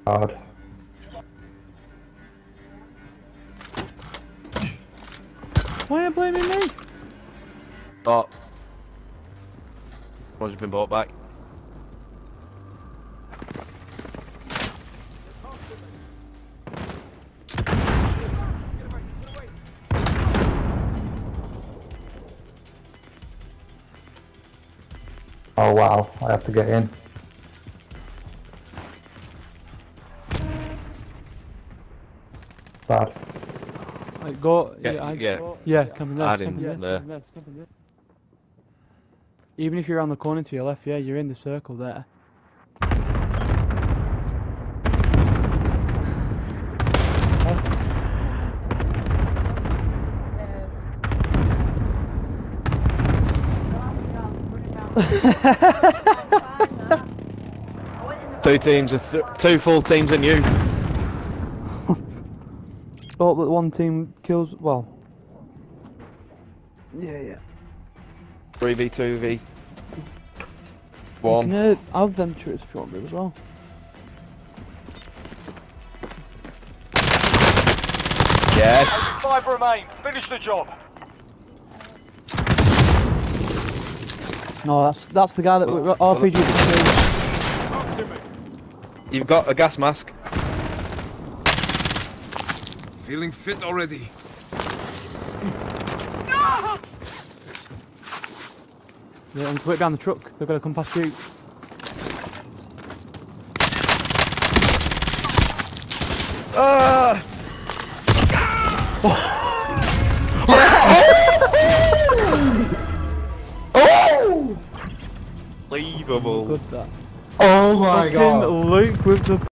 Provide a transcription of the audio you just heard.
Hard. Why are you blaming me? Oh. One's been brought back. Oh wow, I have to get in. Bad. Like, go. Yeah. Yeah, come in there. Add Come him in there. there. Even if you're around the corner to your left, yeah, you're in the circle there. Two teams of two full teams and you. Hope that one team kills. Well. Yeah. 3v2v. You One. can have them turrets if you want to as well. Yes. 5 remain. Finish the job. No, that's the guy that RPG the You've got a gas mask. Feeling fit already. Yeah, and put it down the truck. They're gonna come past you. Unbelievable. Good that. Oh my Fucking god. Luke with the